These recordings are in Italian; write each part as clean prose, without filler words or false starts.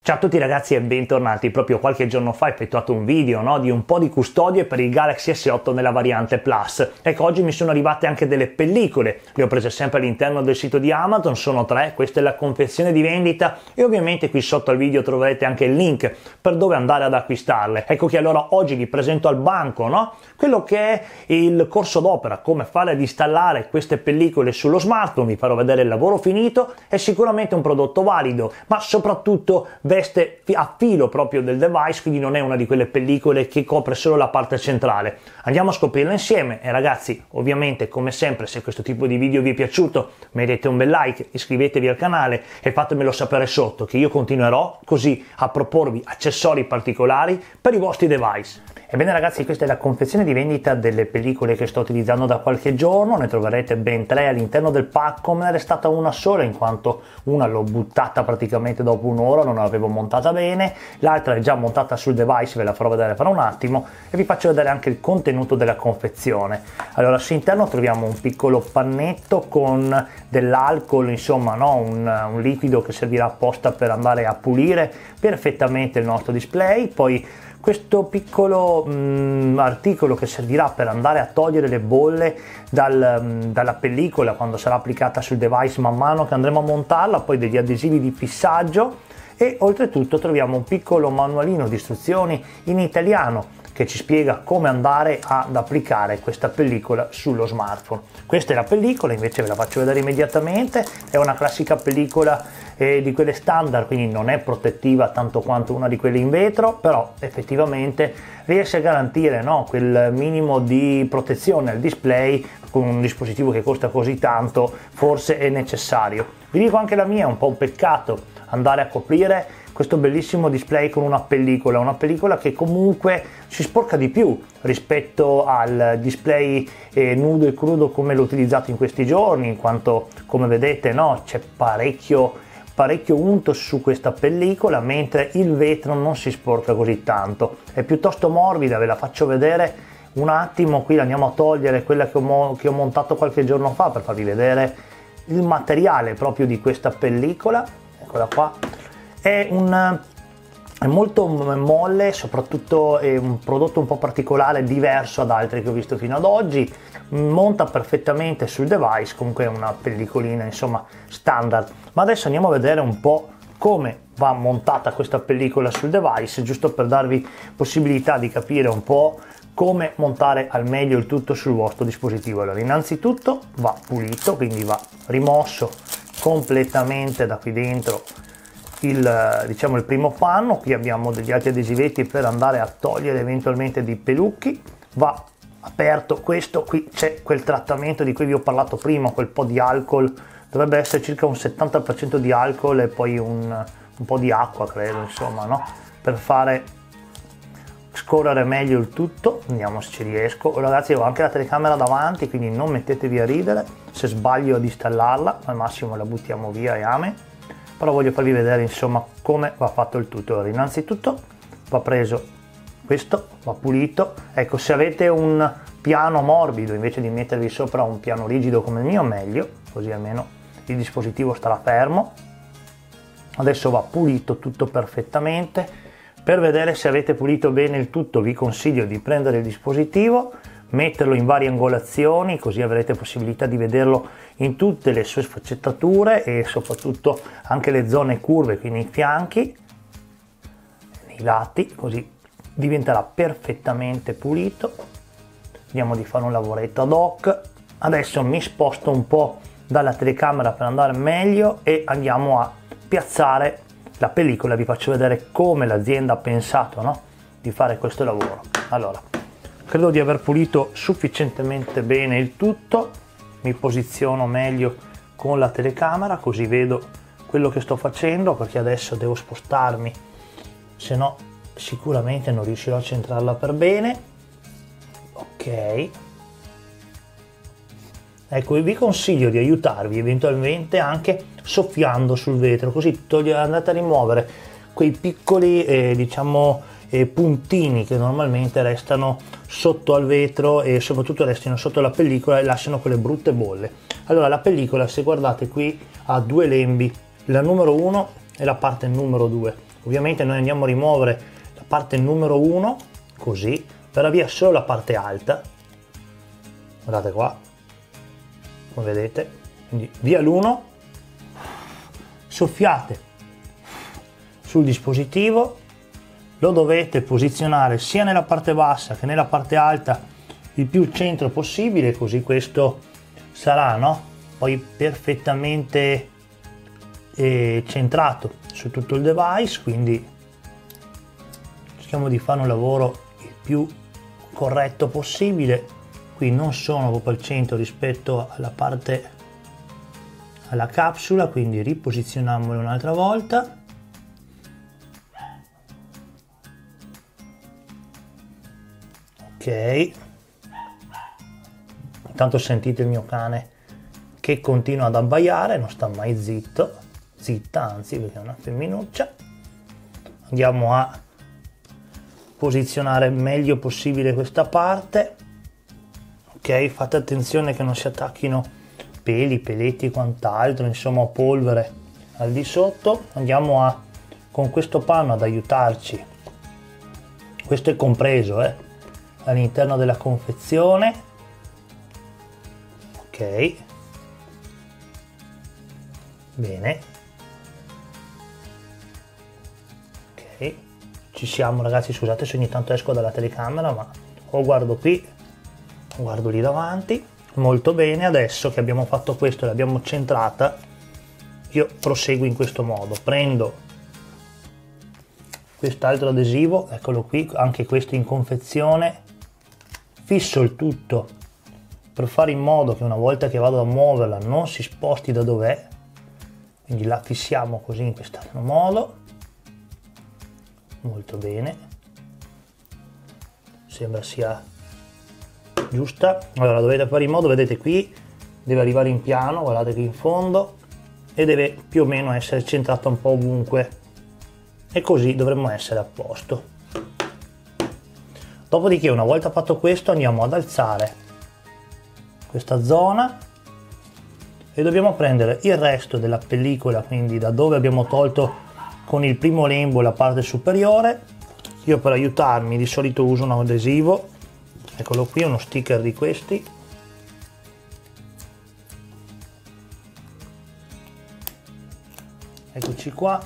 Ciao a tutti ragazzi e bentornati. Proprio qualche giorno fa ho effettuato un video, di un po' di custodie per il Galaxy S8 nella variante Plus. Ecco, oggi mi sono arrivate anche delle pellicole, le ho prese sempre all'interno del sito di Amazon, sono 3, questa è la confezione di vendita e ovviamente qui sotto al video troverete anche il link per dove andare ad acquistarle. Ecco che allora oggi vi presento al banco, quello che è il corso d'opera, come fare ad installare queste pellicole sullo smartphone, vi farò vedere il lavoro finito, è sicuramente un prodotto valido, ma soprattutto veste a filo proprio del device, quindi non è una di quelle pellicole che copre solo la parte centrale. Andiamo a scoprirlo insieme e ragazzi, ovviamente come sempre, se questo tipo di video vi è piaciuto mettete un bel like, iscrivetevi al canale e fatemelo sapere sotto, che io continuerò così a proporvi accessori particolari per i vostri device. Ebbene ragazzi, questa è la confezione di vendita delle pellicole che sto utilizzando da qualche giorno, ne troverete ben 3 all'interno del pacco, me ne è restata una sola in quanto una l'ho buttata praticamente dopo un'ora, non l'avevo montata bene, l'altra è già montata sul device, ve la farò vedere fra un attimo e vi faccio vedere anche il contenuto della confezione. Allora, all'interno troviamo un piccolo pannetto con dell'alcol, insomma un liquido che servirà apposta per andare a pulire perfettamente il nostro display, poi questo piccolo articolo che servirà per andare a togliere le bolle dalla pellicola quando sarà applicata sul device man mano che andremo a montarla, poi degli adesivi di fissaggio e oltretutto troviamo un piccolo manualino di istruzioni in italiano che ci spiega come andare ad applicare questa pellicola sullo smartphone. Questa è la pellicola, invece ve la faccio vedere immediatamente, è una classica pellicola di quelle standard, quindi non è protettiva tanto quanto una di quelle in vetro, però effettivamente riesce a garantire quel minimo di protezione al display. Con un dispositivo che costa così tanto forse è necessario. Vi dico anche la mia, è un po' un peccato andare a coprire questo bellissimo display con una pellicola che comunque si sporca di più rispetto al display nudo e crudo come l'ho utilizzato in questi giorni, in quanto come vedete c'è parecchio unto su questa pellicola, mentre il vetro non si sporca così tanto, è piuttosto morbida. Ve la faccio vedere un attimo, qui andiamo a togliere quella che ho montato qualche giorno fa per farvi vedere il materiale proprio di questa pellicola. Eccola qua, è molto molle, soprattutto è un prodotto un po' particolare, diverso ad altri che ho visto fino ad oggi, monta perfettamente sul device, comunque è una pellicolina standard. Ma adesso andiamo a vedere un po' come va montata questa pellicola sul device, giusto per darvi possibilità di capire un po' come montare al meglio il tutto sul vostro dispositivo. Allora, innanzitutto va pulito, quindi va rimosso completamente da qui dentro il primo panno. Qui abbiamo degli altri adesivetti per andare a togliere eventualmente dei pelucchi. Va aperto questo, qui c'è quel trattamento di cui vi ho parlato prima, quel po' di alcol, dovrebbe essere circa un 70% di alcol e poi un po' di acqua, credo, per fare scorrere meglio il tutto. Vediamo se ci riesco. Ragazzi, ho anche la telecamera davanti, quindi non mettetevi a ridere se sbaglio ad installarla, al massimo la buttiamo via e ame, però voglio farvi vedere come va fatto il tutto. Allora, innanzitutto va preso questo, va pulito. Ecco, se avete un piano morbido invece di mettervi sopra un piano rigido come il mio, meglio, così almeno il dispositivo starà fermo. Adesso va pulito tutto perfettamente. Per vedere se avete pulito bene il tutto vi consiglio di prendere il dispositivo, metterlo in varie angolazioni, così avrete possibilità di vederlo in tutte le sue sfaccettature e soprattutto anche le zone curve, quindi nei fianchi, nei lati, così diventerà perfettamente pulito. Vediamo di fare un lavoretto ad hoc. Adesso mi sposto un po' dalla telecamera per andare meglio e andiamo a piazzare la pellicola. Vi faccio vedere come l'azienda ha pensato di fare questo lavoro. Allora, credo di aver pulito sufficientemente bene il tutto, mi posiziono meglio con la telecamera così vedo quello che sto facendo, perché adesso devo spostarmi, se no sicuramente non riuscirò a centrarla per bene. Ok, ecco, vi consiglio di aiutarvi eventualmente anche soffiando sul vetro, così andate a rimuovere quei piccoli puntini che normalmente restano sotto al vetro e soprattutto restino sotto la pellicola e lasciano quelle brutte bolle. Allora, la pellicola, se guardate qui, ha due lembi, la numero 1 e la parte numero 2. Ovviamente noi andiamo a rimuovere la parte numero 1, così, verrà via solo la parte alta. Guardate qua, come vedete, quindi via l'1, soffiate sul dispositivo, lo dovete posizionare sia nella parte bassa che nella parte alta il più centro possibile, così questo sarà, no? Poi perfettamente centrato su tutto il device, quindi cerchiamo di fare un lavoro il più corretto possibile. Qui non sono proprio al centro rispetto alla parte, alla capsula, quindi riposizioniamolo un'altra volta. Ok, intanto sentite il mio cane che continua ad abbaiare, non sta mai zitto, zitta anzi, perché è una femminuccia. Andiamo a posizionare il meglio possibile questa parte. Ok, fate attenzione che non si attacchino peli, peletti e quant'altro, insomma polvere al di sotto. Andiamo con questo panno ad aiutarci, questo è compreso all'interno della confezione. Ok, bene, ok, ci siamo ragazzi. Scusate se ogni tanto esco dalla telecamera, ma o guardo qui, guardo lì davanti. Molto bene, adesso che abbiamo fatto questo e l'abbiamo centrata, io proseguo in questo modo. Prendo quest'altro adesivo, eccolo qui, anche questo in confezione, fisso il tutto per fare in modo che una volta che vado a muoverla non si sposti da dov'è, quindi la fissiamo così in questo modo. Molto bene, sembra sia giusta. Allora dovete fare in modo, vedete qui deve arrivare in piano, guardate qui in fondo, e deve più o meno essere centrata un po' ovunque, e così dovremmo essere a posto. Dopodiché, una volta fatto questo, andiamo ad alzare questa zona e dobbiamo prendere il resto della pellicola, quindi da dove abbiamo tolto con il primo lembo la parte superiore. Io per aiutarmi di solito uso un adesivo, eccolo qui, uno sticker di questi. Eccoci qua.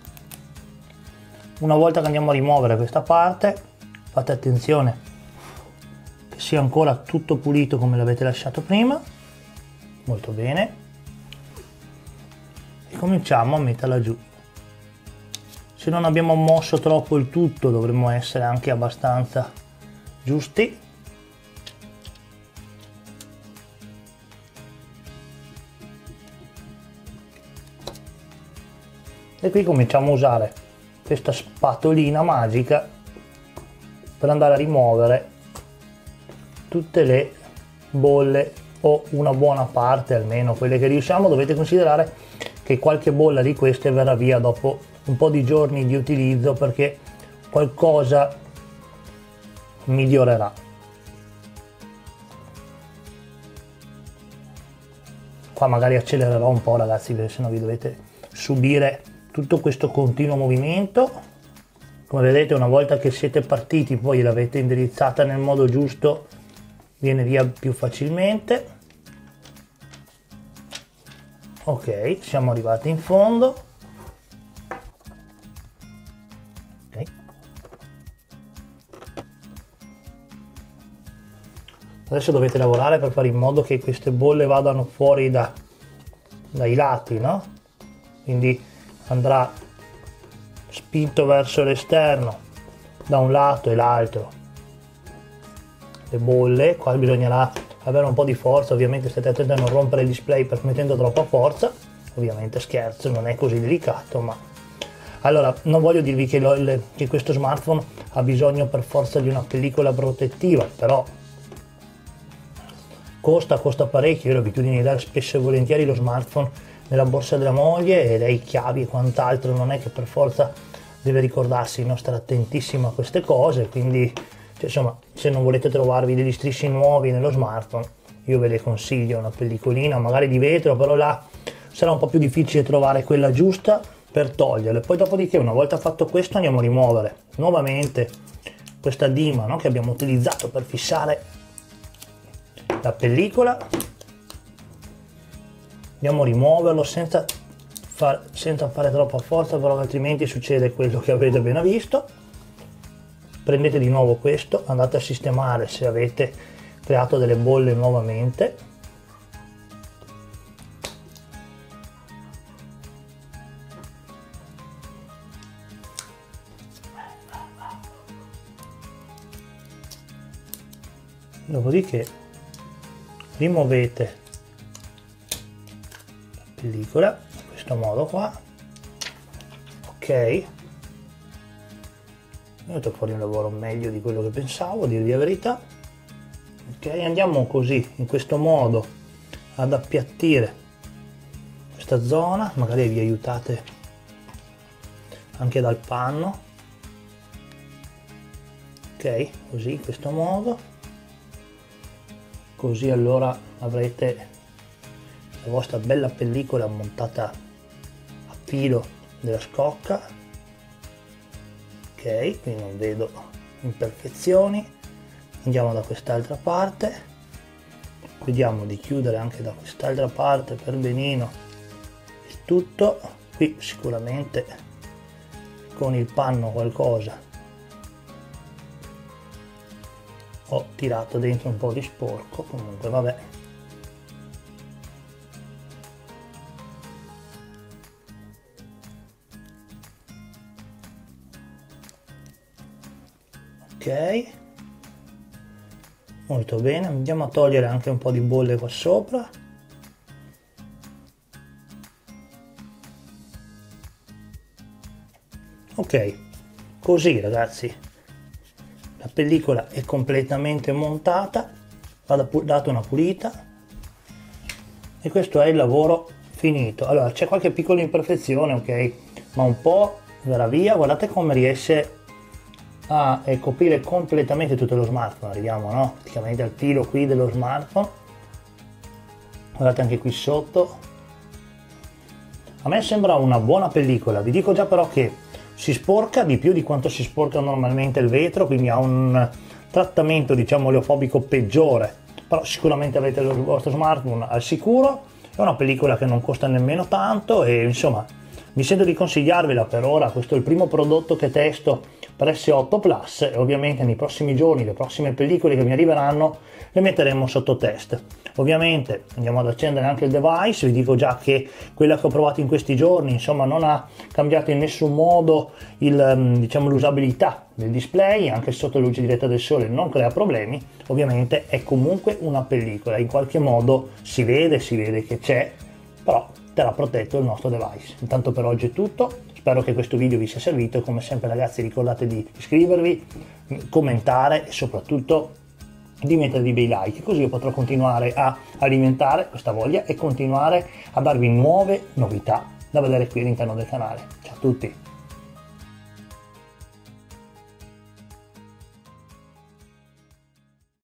Una volta che andiamo a rimuovere questa parte, fate attenzione che sia ancora tutto pulito come l'avete lasciato prima. Molto bene. E cominciamo a metterla giù. Se non abbiamo mosso troppo il tutto, dovremmo essere anche abbastanza giusti. E qui cominciamo a usare questa spatolina magica per andare a rimuovere tutte le bolle, o una buona parte almeno, quelle che riusciamo. Dovete considerare che qualche bolla di queste verrà via dopo un po' di giorni di utilizzo, perché qualcosa migliorerà. Qua magari accelererò un po' ragazzi, perché sennò vi dovete subire tutto questo continuo movimento. Come vedete, una volta che siete partiti, poi l'avete indirizzata nel modo giusto, viene via più facilmente. Ok, siamo arrivati in fondo. Okay. Adesso dovete lavorare per fare in modo che queste bolle vadano fuori dai lati, no? Quindi andrà spinto verso l'esterno da un lato e l'altro le bolle. Qua bisognerà avere un po' di forza, ovviamente state attenti a non rompere il display mettendo troppa forza, ovviamente scherzo, non è così delicato. Ma allora, non voglio dirvi che questo smartphone ha bisogno per forza di una pellicola protettiva, però costa parecchio. Io ho l'abitudine di dare spesso e volentieri lo smartphone nella borsa della moglie, e lei chiavi e quant'altro, non è che per forza deve ricordarsi di non stare attentissimo a queste cose. Quindi insomma, se non volete trovarvi degli strisci nuovi nello smartphone, io ve le consiglio una pellicolina magari di vetro, però là sarà un po' più difficile trovare quella giusta. per toglierle. Poi dopodiché, una volta fatto questo, andiamo a rimuovere nuovamente questa dima, no, che abbiamo utilizzato per fissare la pellicola. Andiamo a rimuoverlo senza fare troppa forza, però altrimenti succede quello che avete appena visto. Prendete di nuovo questo, andate a sistemare se avete creato delle bolle nuovamente. Dopodiché rimuovete la pellicola in questo modo qua. Ok, è venuto fuori un lavoro meglio di quello che pensavo, a dirvi la verità. Ok, andiamo così in questo modo ad appiattire questa zona, magari vi aiutate anche dal panno. Ok, così in questo modo. Così allora avrete la vostra bella pellicola montata a filo della scocca. Ok, quindi non vedo imperfezioni. Andiamo da quest'altra parte, vediamo di chiudere anche da quest'altra parte per benino il tutto. Qui sicuramente con il panno qualcosa ho tirato dentro un po' di sporco, comunque vabbè. Ok, molto bene, andiamo a togliere anche un po' di bolle qua sopra. Ok, così ragazzi la pellicola è completamente montata, va data una pulita e questo è il lavoro finito. Allora c'è qualche piccola imperfezione, ok, ma un po' verrà via. Guardate come riesce a coprire completamente tutto lo smartphone. Arriviamo, no, praticamente al filo qui dello smartphone. Guardate anche qui sotto, a me sembra una buona pellicola. Vi dico già però che si sporca di più di quanto si sporca normalmente il vetro, quindi ha un trattamento diciamo oleofobico peggiore, però sicuramente avete il vostro smartphone al sicuro. È una pellicola che non costa nemmeno tanto e insomma mi sento di consigliarvela per ora. Questo è il primo prodotto che testo per S8 Plus e ovviamente nei prossimi giorni le prossime pellicole che mi arriveranno le metteremo sotto test. Ovviamente andiamo ad accendere anche il device. Vi dico già che quella che ho provato in questi giorni insomma non ha cambiato in nessun modo diciamo l'usabilità del display, anche sotto la luce diretta del sole non crea problemi. Ovviamente è comunque una pellicola, in qualche modo si vede che c'è, però terrà protetto il nostro device. Intanto per oggi è tutto, spero che questo video vi sia servito e come sempre ragazzi ricordate di iscrivervi, commentare e soprattutto di mettere dei bei like, così io potrò continuare a alimentare questa voglia e continuare a darvi nuove novità da vedere qui all'interno del canale. Ciao a tutti!